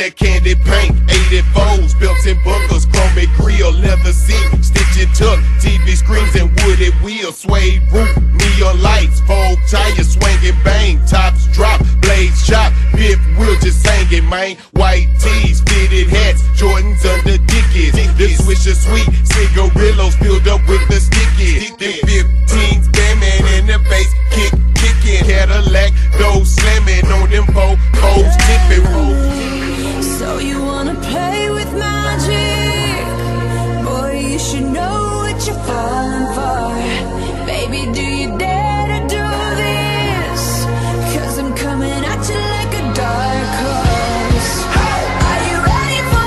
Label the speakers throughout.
Speaker 1: that candy paint, 84s, belts and buckles, chrome grill, leather seat, stitch and tuck, TV screens and wooded wheels, suede roof, neon lights, Vogue tires, swinging bang, tops drop, blades chop, fifth wheel just hanging, man. White tees, fitted hats, Jordans under Dickies. The Swisher sweet, cigarillos filled up with the stickies. The 15s, Batman in the bass, kicking. Cadillac, doors slamming on them foes, tipping.
Speaker 2: So you wanna play with magic? Boy, you should know what you're falling for. Baby, do you dare to do this? 'Cause I'm coming at you like a dark horse. Are you ready for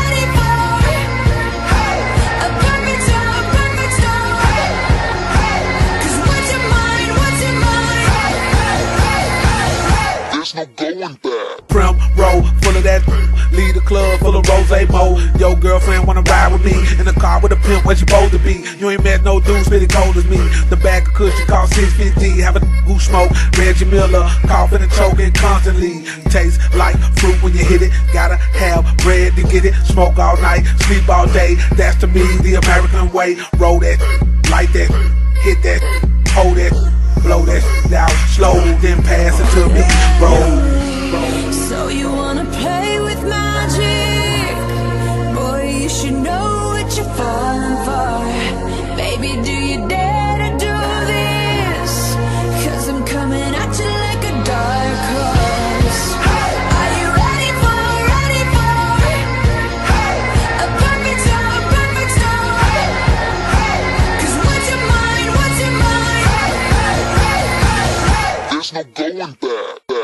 Speaker 2: a perfect storm, perfect storm? 'Cause what's your mind,
Speaker 3: There's no going back.
Speaker 4: Prim roll full of that, lead the club full of rose mo. Yo girlfriend wanna ride with me in the car with a pimp where she supposed to be. You ain't met no dude spitty cold as me. The bag of cushion cost $6.50. Have a who smoke Reggie Miller, coughing and choking constantly. Tastes like fruit when you hit it. Gotta have bread to get it. Smoke all night, sleep all day. That's to me the American way. Roll that, light that, hit that, hold that, blow that down slow, then pass it to me. Roll.
Speaker 2: So you wanna play with magic? Boy, you should know what you're falling for. Baby, do you dare to do this? 'Cause I'm coming at you like a dark horse. Are you ready for a perfect storm, perfect storm? 'Cause what's your mind,
Speaker 3: There's no going back.